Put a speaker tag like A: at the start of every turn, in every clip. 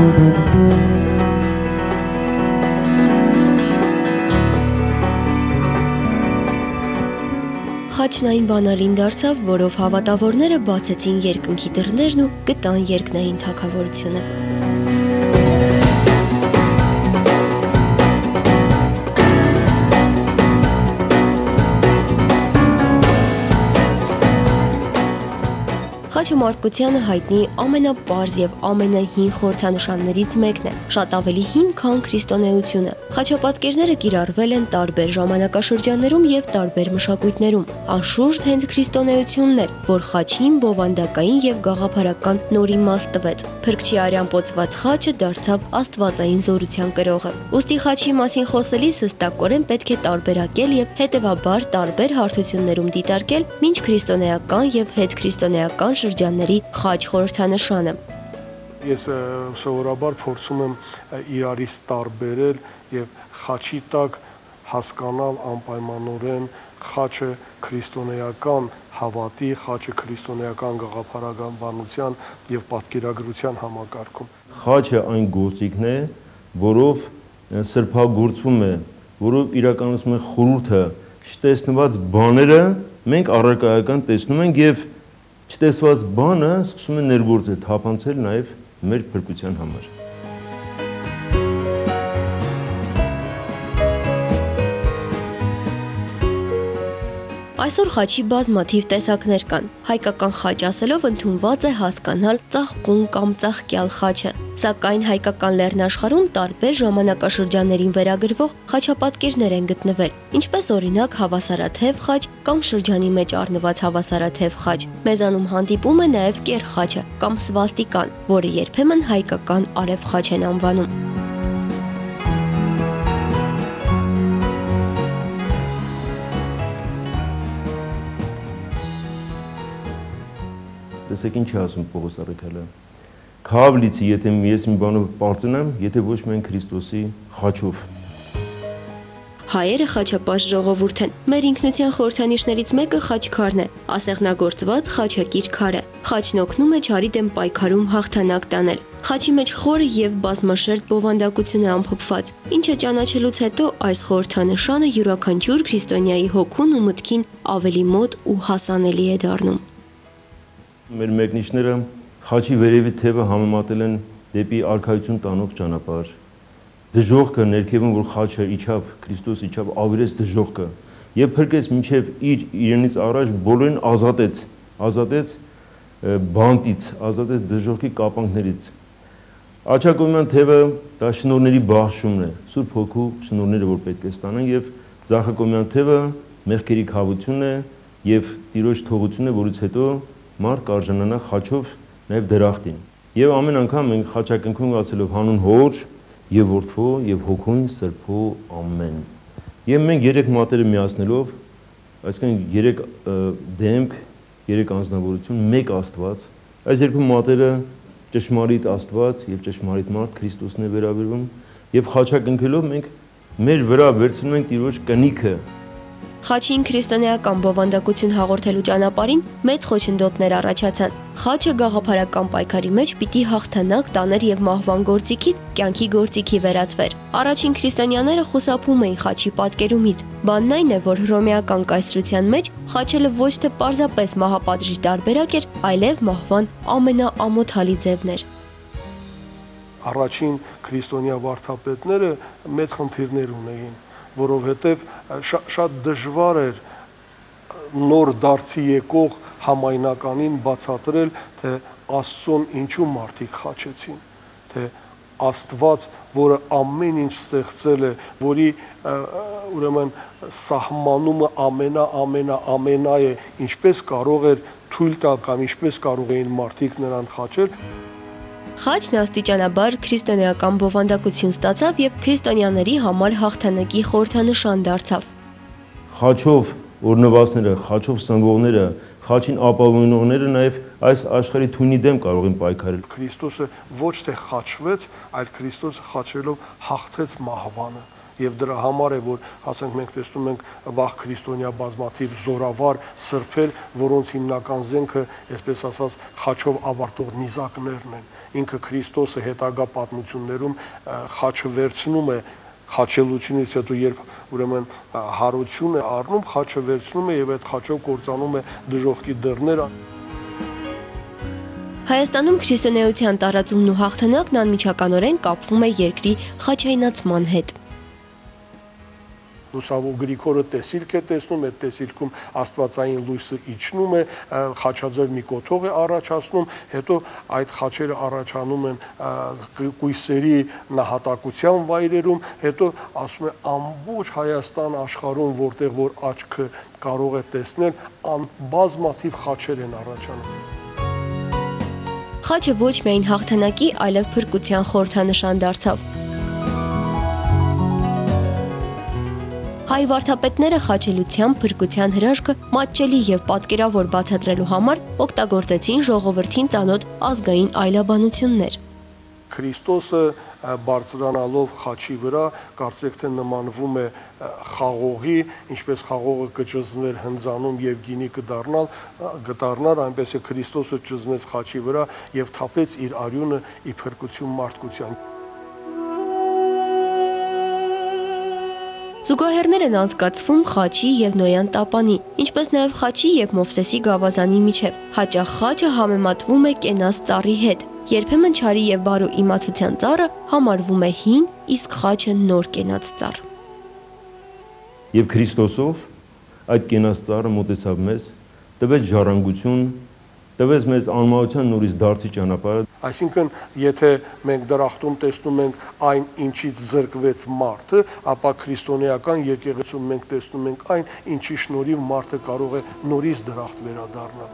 A: Խաչն այն բանալին դարձավ, որով հավատավորները բացեցին երկնքի դռներն ու գտան երկնային թագավորությունը։ Խաչը մարդկությանը հայտնի ամենապարզ եւ ամենահին խորհրդանշաններից մեկն է, շատ ավելի հին, քան քրիստոնեությունը։ Խաչապատկերները կիրառվել են տարբեր ժամանակաշրջաններում եւ տարբեր մշակույթներում։ Անշուշտ հենց քրիստոնեությունն էր, որ խաչին բովանդակային եւ գաղափարական նոր իմաստ տվեց։ Փրկչի արյան պոծված խաչը դարձավ աստվածային զորության կրողը։ Ուստի խաչի մասին խոսելիս հստակորեն պետք է տարբերակել եւ հետեւաբար տարբեր հարթություններում դիտարկել մինչ քրիստոնեական եւ հետքրիստոնեական շրջանների խաչ խորհրդանշանը։
B: Ես սովորաբար փորձում եմ իրարից տարբերել եւ խաչի տակ հասկանալ անպայմանորեն խաչը քրիստոնեական հավատի, խաչը քրիստոնեական գաղափարականության եւ պատկերագրության համակարգում։
C: Խաչը այն գործիքն է, որով սրբագործվում է, որով իրականացում է խորհուրդը, չտեսնված բաները մենք առարկայական տեսնում ենք եւ չտեսված բանը սկսում է ներգործել, թափանցել նաև մեր փրկության համար։
A: Այսօր խաչի բազմաթիվ տեսակներ կան։ Հայկական խաչ ասելով ընդունված է հասկանալ ծաղկուն կամ ծաղկյալ խաչը, սակայն հայկական լեռնաշխարհում տարբեր ժամանակաշրջաններին վերագրվող խաչապատկերներ են գտնվել, ինչպես օրինակ հավասարաթև խաչ կամ շրջանի մեջ առնված հավասարաթև խաչ։ Մեզանում հանդիպում է նաև կեռ խաչը կամ սվաստիկան, որը երբեմն հայկական արև խաչ են անվանում։
C: Տեսեք ինչ է ասում Պողոս առաքյալը։ Քահավ լիցի, եթե ես մի բանով պարծենամ, եթե ոչ միայն Քրիստոսի խաչով։
A: Հայերը խաչապաշտ ժողովուրդ են։ Մեր ինքնության խորհրդանիշներից մեկը խաչքարն է, ասեղնագործված խաչակիր քարը։ Խաչն օգնում է չարի դեմ պայքարում հաղթանակ տանել։ Խաչի մեջ խորը եւ բազմաշերտ բովանդակություն է ամփոփված, ինչը ճանաչելուց հետո այս խորհրդանշանը յուրաքանչյուր քրիստոնյայի հոգուն ու մտքին ավելի մոտ ու հասանելի է դառնում։
C: Մեր մեկնիչները խաչի վերևի թևը համեմատել են դեպի արքայություն տանող ճանապարհ։ Դժողքը ներքևում, որ խաչը իջավ, Քրիստոս իջավ, ավիրեց դժողքը եւ փրկեց մինչեւ իրենից առաջ բոլորին ազատեց բանտից, ազատեց դժողքի կապանքներից։ Աչակոմյան թևը դա շնորհների բաշխումն է, Սուրբ Հոգու շնորհները, որ պետք է ստանան, եւ ձախակոմյան թևը մեղքերի քավությունն է եւ Տիրոջ թողությունն է, որից հետո մարդ կարժանանա խաչով նաև դրախտին։ Եվ ամեն անգամ մենք խաչակնքում ասելով հանուն Հոր եւ Որդու եւ Հոգուն Սրբու ամեն։ Եվ մենք երեք մատերը միացնելով, այսինքն երեք դեմք, երեք անձնավորություն, մեկ Աստված, այս երկու մատերը ճշմարիտ Աստված եւ ճշմարիտ մարդ Քրիստոսն է վերաբերվում եւ խաչակնքելով մենք մեր վրա վերցնում ենք Տիրոջ կնիքը։
A: Խաչին քրիստոնեական բովանդակություն հաղորդելու ճանապարհին մեծ խոչընդոտներ առաջացան։ Խաչը գաղափարական պայքարի մեջ պիտի հաղթանակ տաներ եւ մահվան գործիքից կյանքի գործիքի վերածվեր։ Առաջին քրիստոնյաները խուսափում էին խաչի պատկերումից։ Բանն այն է, որ հռոմեական կայսրության մեջ խաչելը ոչ թե պարզապես մահապատժի տարբերակ էր, այլև մահվան ամենաամոթալի ձևն էր։
B: Առաջին քրիստոնյա վարդապետները մեծ խնդիրներ ունեին, որովհետև շատ դժվար էր նոր դարձի եկող համայնականին բացատրել, թե Աստծուն ինչու մարդիկ խաչեցին, թե Աստված, որը ամեն ինչ ստեղծել է, որի ուրեմն սահմանումը ամենա է, ինչպես կարող էր թույլ տալ կամ ինչպես կարող էին մարդիկ նրան խաչել։
A: Խաչն աստիճանաբար քրիստոնեական բովանդակություն ստացավ եւ քրիստոնյաների համար հաղթանակի խորհրդանշան դարձավ։
C: Խաչով օրնվածները, խաչով սնվողները, խաչին ապավինողները նաեւ այս աշխարհի թույնի դեմ կարող են պայքարել։
B: Քրիստոսը ոչ թե խաչվեց, այլ Քրիստոսը խաչվելով հաղթեց մահվանը։ եւ դրա համար է որ ասենք մենք տեսնում ենք վաղ քրիստոնյա բազմաթիվ զորավար սրբեր, որոնց հիմնական զենքը, այսպես ասած, խաչով ավարտող նիզակներն են։ Ինքը Քրիստոսը հետագա պատմություններում խաչը վերցնում է խաչելությունից հետո երբ ուրեմն հարություն է առնում, խաչը վերցնում է եւ այդ խաչով կործանում է դժոխքի դռները։
A: Հայաստանում քրիստոնեության տարածումն ու հաղթանակն անմիջականորեն կապվում է երկրի խաչայնացման հետ։
B: Լուսավոր Գրիգորը տեսիլք է տեսնում, այդ տեսիլքում աստվածային լույսը իջնում է, խաչաձև մի կոթող է առաջացնում, հետո այդ խաչերը առաջանում են կույսերի նահատակության վայրերում, հետո ասում է ամբողջ Հայաստան աշխարհում, որտեղ որ աչքը կարող է տեսնել, բազմաթիվ խաչեր են առաջանում։
A: Խաչը ոչ միայն հաղթանակի, այլև փրկության խորհրդանշան դարձավ։ Հայ վարդապետները խաչելության, փրկության հրաշքը մատչելի եւ պատկերավոր բացատրելու համար օգտագործեցին ժողովրդին ծանոթ ազգային այլաբանություններ։
B: Քրիստոսը բարձրանալով խաչի վրա, կարծեք թե նմանվում է խաղողի, ինչպես խաղողը կճզմեր հնձանում եւ գինի կդառնար, այնպես է Քրիստոսը ճզմեց խաչի վրա եւ թափեց իր արյունը ի փրկություն մարդկության։
A: Զուգահեռներ են անցկացվում խաչի եւ Նոյան տապանի, ինչպես նաեւ խաչի եւ Մովսեսի գավազանի միջև։ Հաճախ խաչը համեմատվում է կենաց ծառի հետ։ Երբեմն չարի եւ բարու իմացության ծառը համարվում է հին, իսկ խաչը նոր կենաց ծառ։
C: Եվ Քրիստոսով այդ կենաց ծառը մոտեցավ մեզ, տվեց ժառանգություն, տվեց մեզ անմահության նորից դարձի ճանապարհը։
B: Այսինքն, եթե մենք դրախտում տեսնում ենք այն, ինչից զրկվեց մարդը, ապա քրիստոնեական եկեղեցում մենք տեսնում ենք այն, ինչի շնորհիվ մարդը կարող է նորից դրախտ վերադառնալ։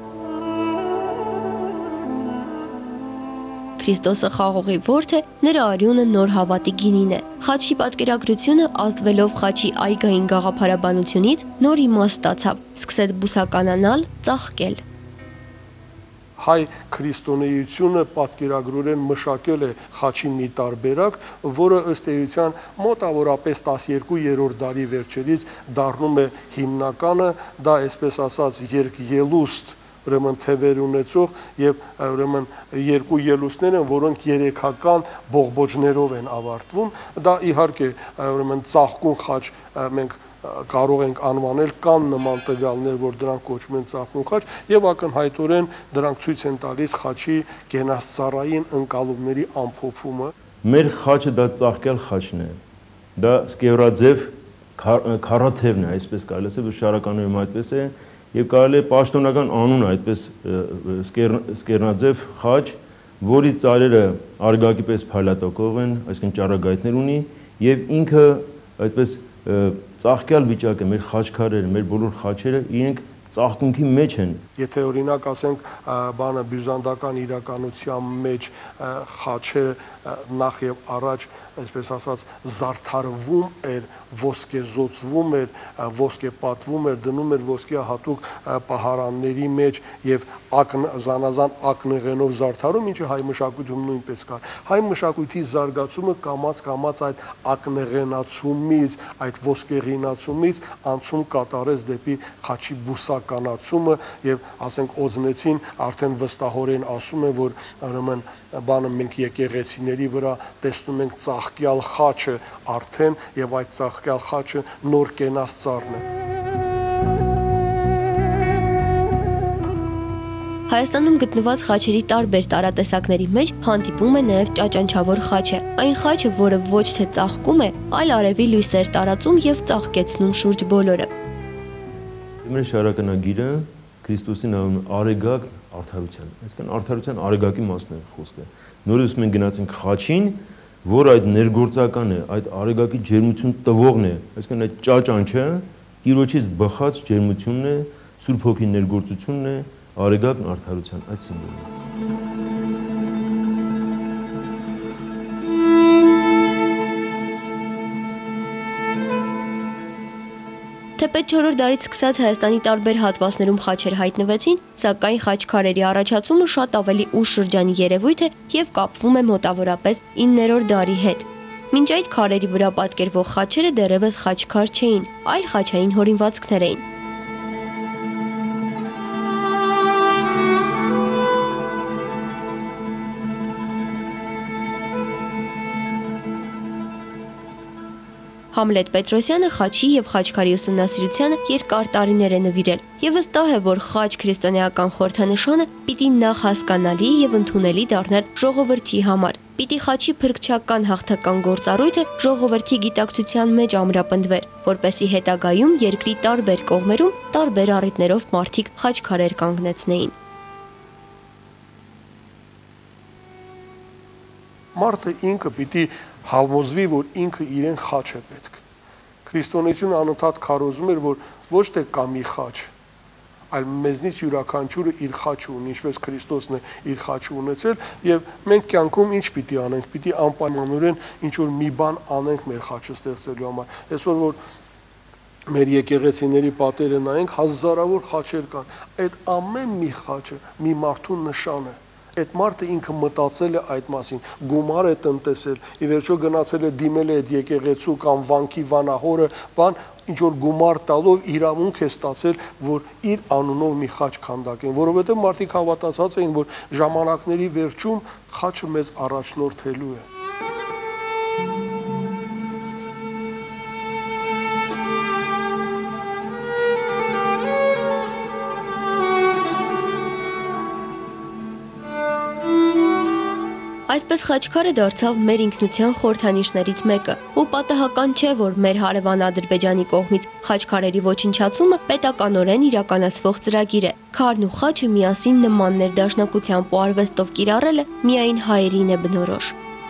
A: Քրիստոսը խաղողի որդն է, նրա արյունը նոր հավատի գինին է։ Խաչի պատկերագրությունը ազդվելով խաչի այգային գաղափարաբանությունից նոր իմաստ ստացավ, սկսեց բուսականանալ, ծաղկել։
B: Հայ քրիստոնեությունը պատկերագրորեն մշակել է խաչի մի տարբերակ, որը ըստ էության մոտավորապես 12-րդ դարի վերջերից դառնում է հիմնականը, դա այսպես ասած երկելուստ, ուրեմն թևեր ունեցող եւ ուրեմն երկու ելուստներ են, որոնք երեքական բողբոջներով են ավարտվում։ Դա իհարկե ուրեմն ծաղկուն խաչ մենք կարող ենք անվանել, կան նման տվյալներ, որ դրանք կոչվում են ծաղկուն խաչ եւ ակնհայտորեն դրանք ցույց են տալիս խաչի կենասծառային ընկալումների ամփոփումը։
C: Մեր խաչը դա ծաղկյալ խաչն է։ Դա սկեվրաձև քառաթևն է, այսպես կարելի ասել, շարականորեն այդպես է, եւ կարելի է պաշտոնական անուն այդպես սկերնաձև խաչ, որի ծառերը արգակի պես փայլատակող են, այսինքն ճառագայթներ ունի եւ ինքը այդպես ծաղկյալ վիճակ է, մեր խաչքարերը, մեր բոլոր խաչերը իրենք ծաղկունքի մեջ են։
B: Եթե օրինակ ասենք բանը բյուզանդական իրականության մեջ խաչը նախ եւ առաջ, այսպես ասած, զարդարվում էր, ոսկեզօծվում էր, ոսկեպատվում էր, դնում էր ոսկե հատուկ պահարանների մեջ եւ զանազան ակնեղենով զարդարում, ինչը հայ մշակույթում նույնպես կար։ Հայ մշակույթի զարգացումը կամաց այդ ակնեղենացումից, այդ ոսկեղինացումից անցում կատարեց դեպի խաչի բուսականացումը եւ ասենք օձնեցին արդեն վստահորեն ասում է, որ ուրեմն բանը մենք եկեղեցիների վրա տեսնում ենք ծաղկյալ խաչը արդեն եւ այդ ծաղկյալ խաչը նոր կենաց ծառն է։
A: Հայաստանում գտնված խաչերի տարբեր տարատեսակների մեջ հանդիպում է նաև ճաճանչավոր խաչը։ Այն խաչը, որը ոչ թե ծաղկում է, այլ արևի լույսեր տարածում եւ ծաղկեցնում շուրջ բոլորը։
C: Մեր շարականագիրը Քրիստոսի նավն արեգակ արդարության, այսինքն արդարության արեգակի մասն է խոսքը։ Նորից մենք գնացինք խաչին, որ այդ ներգործական է, այդ արեգակի ջերմություն տվողն է, այսինքն այդ ճաճանչը Տիրոջից բխած ջերմությունն է, Սուրբ Հոգի ներգործությունն է, արեգակն արդարության այդ սիմվոլն է։
A: Թեպետ 4-րդ դարից սկսած Հայաստանի տարբեր հատվածներում խաչեր հայտնվեցին, սակայն խաչքարերի առաջացումը շատ ավելի ուշ շրջանի երևույթ է եւ կապվում է մոտավորապես 9-րդ դարի հետ։ Մինչ այդ քարերի վրա պատկերվող խաչերը դեռևս խաչքար չէին, այլ խաչային հորինվածքներ էին։ Համլետ Պետրոսյանը խաչի եւ խաչքարի ուսումնասիրությանը երկար տարիներ է նվիրել եւ վստահ է, որ խաչ քրիստոնեական խորհրդանշանը պիտի նախ հասկանալի եւ ընդունելի դառնար ժողովրդի համար։ Պիտի խաչի փրկչական հաղթական գործառույթը ժողովրդի գիտակցության մեջ ամրապնդվեր, որպեսզի հետագայում երկրի տարբեր կողմերում տարբեր առիթներով մարդիկ խաչքարեր կանգնեցնեին։
B: Մարդը ինքը պիտի համոզվի, որ ինքը իրեն խաչ է պետք։ Քրիստոնեությունը անընդհատ քարոզում էր, որ ոչ թե կա մի խաչ, այլ մեզնից յուրաքանչյուրը իր խաչը ունի, ինչպես Քրիստոսն է իր խաչը ունեցել, եւ մենք կյանքում ինչ պիտի անենք, պիտի անպայմանորեն ինչ որ մի բան անենք մեր խաչը ստեղծելու համար։ Այսօր որ մեր եկեղեցիների պատերը նայենք, հազարավոր խաչեր կան։ Այդ ամեն մի խաչը մի մարդու նշան է։ Այդ մարդը ինքը մտածել է այդ մասին, գումար է տնտեսել, ի վերջո գնացել է դիմել է այդ եկեղեցու կամ վանքի վանահորը, բան ինչ որ գումար տալով իրավունք է ստացել, որ իր անունով մի խաչ քանդակեն, որովհետև մարդիկ հավատացած էին, որ ժամանակների վերջում խաչը մեզ առաջնորդելու է։
A: Այսպես խաչքարը դարձավ մեր ինքնության խորհրդանիշներից մեկը, ու պատահական չէ, որ մեր հարևան Ադրբեջանի կողմից խաչքարերի ոչնչացումը պետականորեն իրականացվող ծրագիր է։ Քարն ու խաչը միասին նման ներդաշնակությամբ ու արվեստով կիրառելը միայն հայերին է բնորոշ։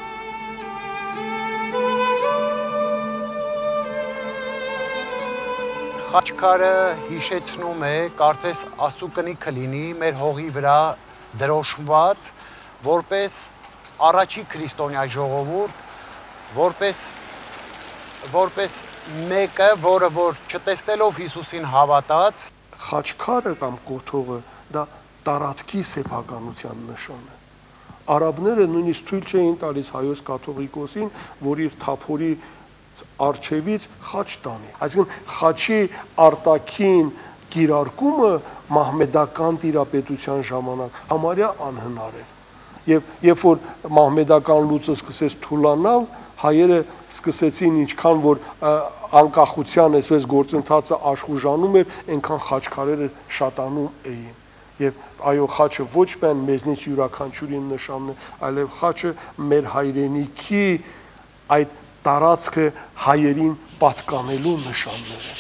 D: Խաչքարը հիշեցնում է, կարծես Աստծո կնիքը լինի մեր հողի վրա դրոշմված, որպես առաջի քրիստոնյա ժողովուրդ, որպես մեկը, որը որ չտեսնելով Հիսուսին հավատաց,
B: խաչքարը կամ կոթողը դա տարածքի սեփականության նշան է։ Արաբները նույնիսկ թույլ չէին տալիս հայոց կաթողիկոսին, որ իր թափորի արջևից խաչ տանի։ Այսինքն խաչի արտաքին կիրարկումը մահմեդական տիրապետության ժամանակ համարյա անհնար էր։ Եվ երբ որ մահմեդական լուծը սկսեց թուլանալ, հայերը սկսեցին ինչքան որ անկախության այսպես գործընթացը աշխուժանում էր, այնքան խաչքարերը շատանում էին։ Եվ այո, խաչը ոչ միայն մեզնից յուրաքանչյուրին նշանն է, այլև խաչը մեր հայրենիքի այդ տարածքը հայերին պատկանելու նշաններ է։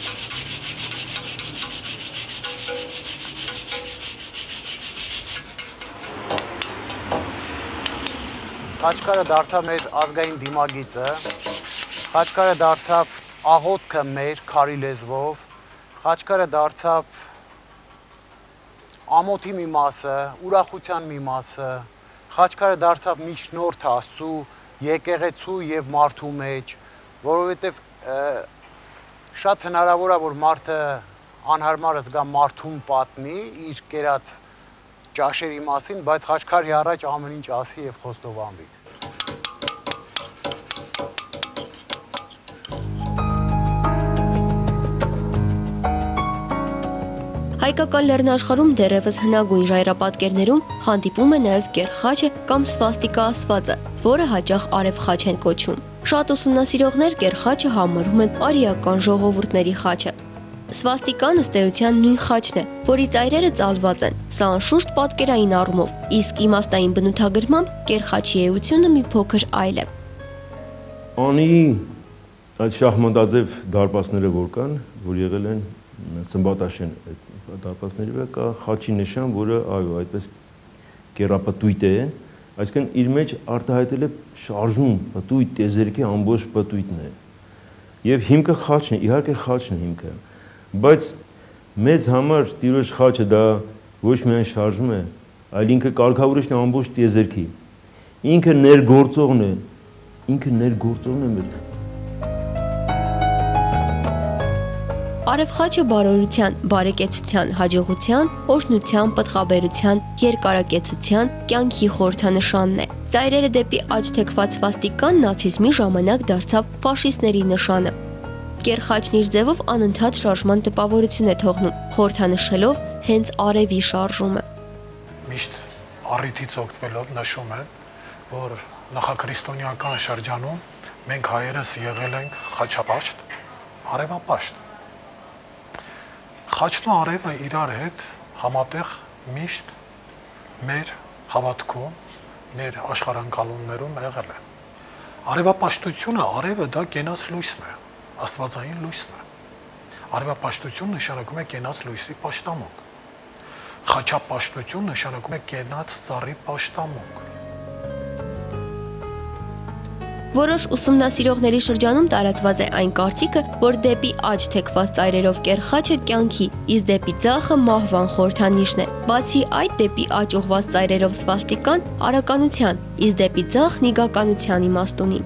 D: Խաչքարը դարձավ մեր ազգային դիմագիծը, խաչքարը դարձավ աղոթքը մեր քարի լեզվով, խաչքարը դարձավ ամոթի մի մասը, ուրախության մի մասը, խաչքարը դարձավ միջնորդ Աստծու, եկեղեցու եւ մարդու մեջ, որովհետեւ շատ հնարավոր է, որ մարդը անհարմար զգա մարդուն պատմի իր կերած ճաշերի մասին, բայց խաչքարի առաջ ամեն ինչ ասի եւ խոստովանվի։
A: Հայկական լեռնաշխարհում դեռևս հնագույն ժայռապատկերներում հանդիպում է նաև կեռխաչը կամ սվաստիկա ասվածը, որը հաճախ արևխաչ են կոչում։ Շատ ուսումնասիրողներ կեռխաչը համարում են արիական ժողովուրդների խաչը։ Սվաստիկան ըստ էության նույն խաչն է, որի ծայրերը ծալված են։ Սա անշուշտ պատկերային առումով, իսկ իմաստային բնութագրմամբ կեռխաչի էությունը մի փոքր այլ է։
C: Անի այդ շախմատաձև դարպասները որ կան, որ եղել են ծնբատաշեն դարպասների վրա կա խաչի նշան, որը այո, այդպես կեռապտույտ է, այսինքն իր մեջ արտահայտել է շարժում, պտույտ, տեզերքի ամբողջ պտույտն է։ Եվ հիմքը խաչն է, իհարկե խաչն է հիմքը, բայց մեզ համար Տիրոջ խաչը դա ոչ միայն շարժում է, այլ ինքը կարգավորիչն է ամբողջ տեզերքի։ Ինքը ներգործողն է մեր։
A: Արևխաչը բարօրության, բարեկեցության, հաջողության, օրհնության, պտղաբերության, երկարակեցության, կյանքի խորհրդանշանն է։ Ծայրերը դեպի աջ թեքված սվաստիկան նացիզմի ժամանակ դարձավ ֆաշիստների նշանը։ Կեռխաչն իր ձևով անընդհատ շարժման տպավորություն է թողնում, խորհրդանշելով հենց արևի շարժումը։
E: Միշտ առիթից օգտվելով նշում են, որ նախաքրիստոնեական շրջանում մենք հայերս եղել ենք խաչապաշտ, արևապաշտ։ Խաչն ու արևը իրար հետ համատեղ միշտ մեր հավատքում, մեր աշխարհանկալումներում եղել է։ Արևապաշտությունը, արևը դա կենաց լույսն է, աստվածային լույսն է։ Արևապաշտություն նշանակում է կենաց լույսի պաշտամունք։ Խաչապաշտություն նշանակում է կենաց ծառի պաշտամունք։
A: Որոշ ուսումնասիրողների շրջանում տարածված է այն կարծիքը, որ դեպի աջ թեքված ծայրերով կեռխաչը կյանքի, իսկ դեպի ձախը մահվան խորհրդանիշն է։ Բացի այդ, դեպի աջ ուղղված ծայրերով սվաստիկան արականության, իսկ դեպի ձախ նիգականության իմաստ ունի։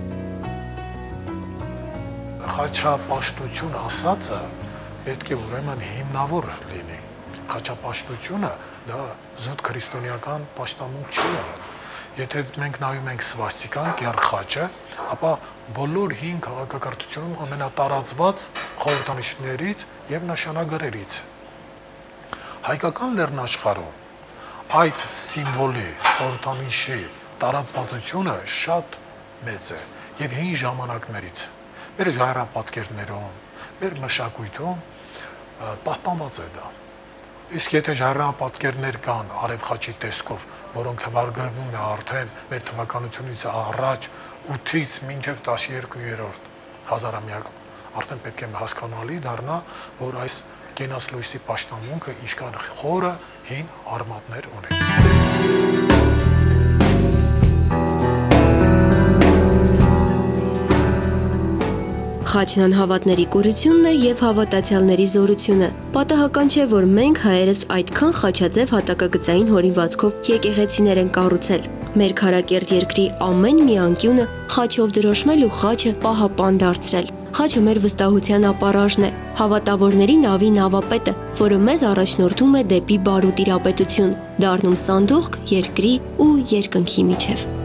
E: Խաչապաշտություն ասածը պետք է ուրեմն հիմնավոր լինի։ Խաչապաշտությունը դա զուտ քրիստոնեական պաշտամունք չի եղել։ Եթե մենք նայում ենք սվաստիկան, կեռխաչը, ապա բոլոր հին քաղաքակրթությունում ամենատարածված խորհրդանիշներից եւ նշանագրերից։ Հայկական լեռնաշխարհում այդ սիմվոլի, խորհրդանիշի տարածվածությունը շատ մեծ է եւ հին ժամանակներից։ Մեր ժայռապատկերներում, մեր մշակույթում պահպանված է դա։ Իսկ եթե ժայռապատկերներ կան արևխաչի տեսքով, որոնք թվարկվում է արդեն մեր թվականությունից առաջ 8-ից մինչև 12-րդ հազարամյակ, արդեն պետք է հասկանալի դառնա, որ այս կենաց լույսի պաշտամունքը ինչքան խորը հին արմատներ ունի։
A: Խաչն անհավատների կուրությունն է եւ հավատացյալների զորությունը։ Պատահական չէ, որ մենք հայերս այդքան խաչաձև հատակագծային հորինվածքով եկեղեցիներ են կառուցել։ Մեր քարակերտ երկրի ամեն մի անկյունը խաչով դրոշմել ու խաչը պահապան դարձրել։ Խաչը մեր վստահության ապառաժն է, հավատավորների նավի նավապետը, որը մեզ առաջնորդում է դեպի բարու տիրապետություն, դառնում սանդուղք երկրի ու երկնքի միջև։